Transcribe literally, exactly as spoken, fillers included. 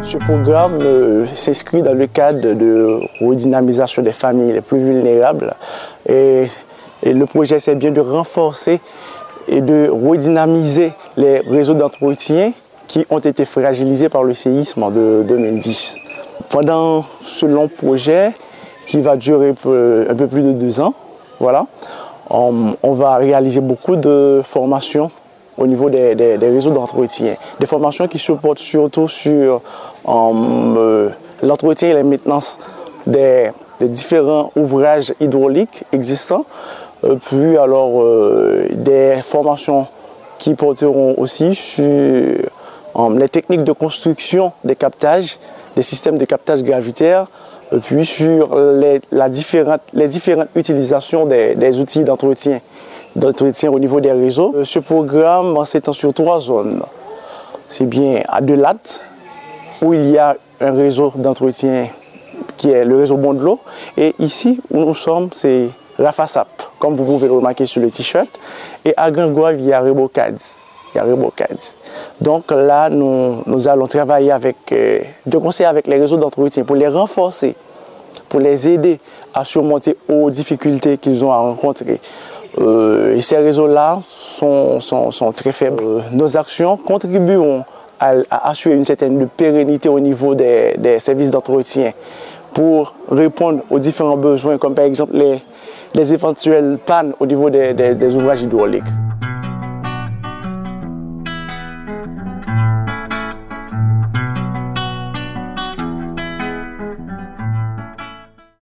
Ce programme euh, s'inscrit dans le cadre de redynamisation des familles les plus vulnérables. Et, et le projet, c'est bien de renforcer et de redynamiser les réseaux d'entretien qui ont été fragilisés par le séisme de deux mille dix. Pendant ce long projet, qui va durer un peu plus de deux ans, voilà, on, on va réaliser beaucoup de formations au niveau des, des, des réseaux d'entretien. Des formations qui se portent surtout sur euh, l'entretien et la maintenance des, des différents ouvrages hydrauliques existants. Euh, puis alors euh, des formations qui porteront aussi sur euh, les techniques de construction des captages, des systèmes de captage gravitaire, euh, puis sur les, la différente, les différentes utilisations des, des outils d'entretien. d'entretien au niveau des réseaux. Ce programme s'étend sur trois zones. C'est bien à Delat, où il y a un réseau d'entretien qui est le réseau Bondelot. Et ici où nous sommes, c'est Rafasap, comme vous pouvez le remarquer sur le t-shirt. Et à Gangois, il y a Rebocad. Il y a Rebocad. Donc là, nous, nous allons travailler avec, euh, de concert avec les réseaux d'entretien pour les renforcer, pour les aider à surmonter aux difficultés qu'ils ont à rencontrer. Euh, et ces réseaux-là sont, sont, sont très faibles. Euh, nos actions contribueront à, à assurer une certaine pérennité au niveau des, des services d'entretien pour répondre aux différents besoins, comme par exemple les, les éventuelles pannes au niveau des, des, des ouvrages hydrauliques.